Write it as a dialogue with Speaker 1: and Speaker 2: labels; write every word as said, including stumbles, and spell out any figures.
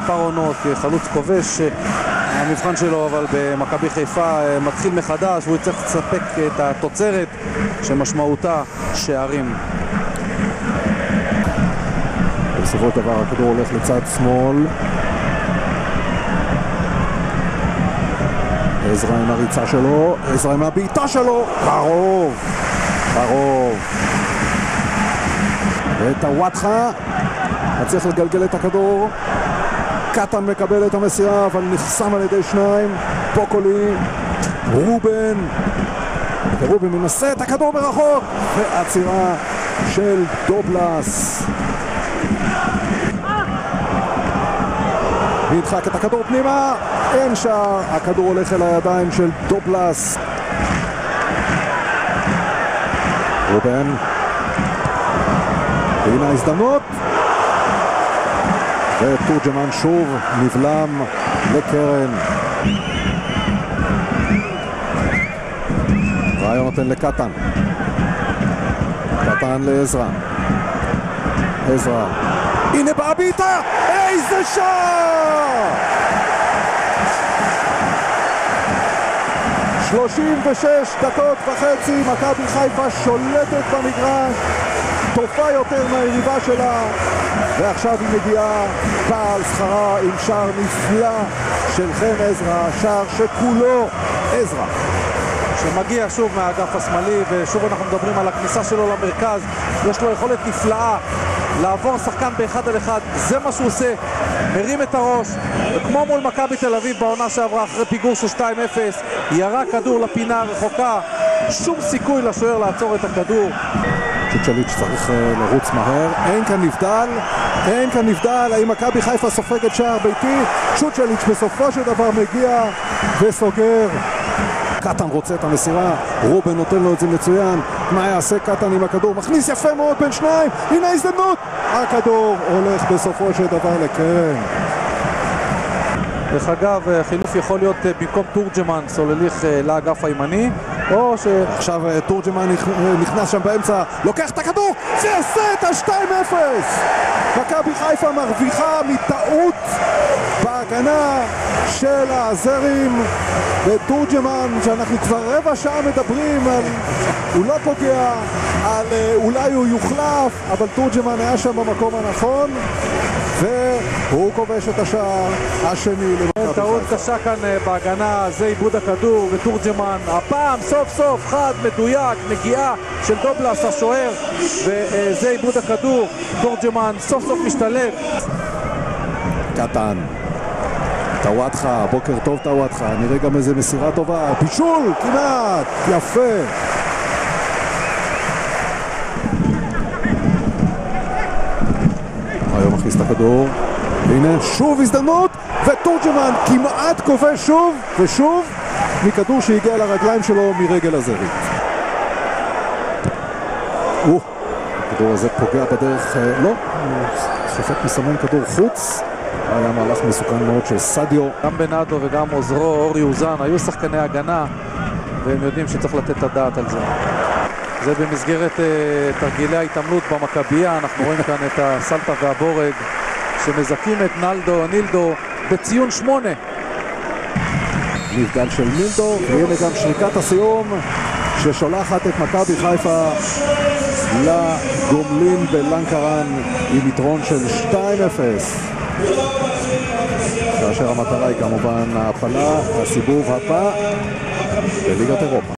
Speaker 1: מספר עונות כחלוץ כובש. המבחן שלו אבל במכבי חיפה מתחיל מחדש, והוא צריך לספק את התוצרת שמשמעותה שערים.
Speaker 2: בסופו של דבר הכדור הולך לצד שמאל. עזרא עם הריצה שלו, עזרא עם הבעיטה שלו, קרוב, קרוב. ואת הוואטחה, צריך לגלגל את הכדור. קטן מקבל את המסירה, אבל נחסם על ידי שניים. פוקולי, רובן. רובן מנסה את הכדור ברחוק, ועצירה של דובלס. וידחק את הכדור פנימה, אין שער, הכדור הולך אל הידיים של דובלס. רובן, והנה ההזדמנות, ותורג'מן שוב נבלם לקרן. רעיון נותן לקטן, קטן לעזרא, עזרא, הנה באה בעיטה, איזה שער! שלושים ושש דקות וחצי, מכבי חיפה שולטת במגרש, תופעה יותר מהיריבה שלה, ועכשיו היא מגיעה, באה על שכרה עם שער נפלא של חן עזרא, שער שכולו עזרא.
Speaker 1: שמגיע שוב מהאגף השמאלי, ושוב אנחנו מדברים על הכניסה שלו למרכז. יש לו יכולת נפלאה לעבור שחקן באחד על אחד, זה מה שהוא עושה, מרים את הראש, וכמו מול מכבי תל אביב בעונה שעברה אחרי פיגור של שתיים אפס, ירה כדור לפינה הרחוקה, שום סיכוי לשוער לעצור את הכדור.
Speaker 2: צ'וצ'ליץ' צריך לרוץ מהר, אין כאן נבדל, אין כאן נבדל, האם מכבי חיפה סופגת שער ביתי? צ'וצ'ליץ' בסופו של דבר מגיע וסוגר. קטן רוצה את המסירה, רובן נותן לו את זה מצוין. מה יעשה קטן עם הכדור? מכניס יפה מאוד בין שניים, הנה ההזדמנות, הכדור הולך בסופו של דבר לקרן.
Speaker 1: דרך אגב, חילוף יכול להיות במקום תורג'מן סולליך לאגף הימני, או
Speaker 2: שעכשיו תורג'מן נכנס שם באמצע, לוקח את הכדור, זה עושה את ה-שתיים אפס. מכבי חיפה מרוויחה מטעות בהגנה של הזרים, ותורג'מן, שאנחנו כבר רבע שעה מדברים על, הוא לא פוגע, על אולי הוא יוחלף, אבל תורג'מן היה שם במקום הנכון, והוא כובש את השער השני.
Speaker 1: טעות קשה כאן בהגנה, זה איבוד הכדור, ותורג'מן הפעם סוף סוף חד, מדויק, נגיעה של דובלס השוער, וזה איבוד הכדור. תורג'מן סוף סוף משתלב.
Speaker 2: קטן, טוואטחה, בוקר טוב טוואטחה, נראה גם איזה מסירה טובה, בישול כמעט, יפה. היום מכניס את הכדור, והנה שוב הזדמנות, ותורג'מן כמעט כובש שוב ושוב מכדור שהגיע לרגליים שלו מרגל הזרית. או, הכדור הזה פוגע בדרך, לא, שופט מסמן כדור חוץ. היה מהלך מסוכן מאוד של סדיו.
Speaker 1: גם בנאדו וגם עוזרו אורי אוזן היו שחקני הגנה, והם יודעים שצריך לתת את הדעת על זה. זה במסגרת uh, תרגילי ההתעמלות במכבייה. אנחנו רואים כאן את הסלטה והבורג שמזכים את נלדו, נילדו בציון שמונה.
Speaker 2: נבדל של נילדו, והנה גם שריקת הסיום ששולחת את מכבי חיפה לגומלין בלנקרן עם יתרון של שתיים אפס. כאשר המטרה היא כמובן ההפלה, הסיבוב הבא בליגת אירופה.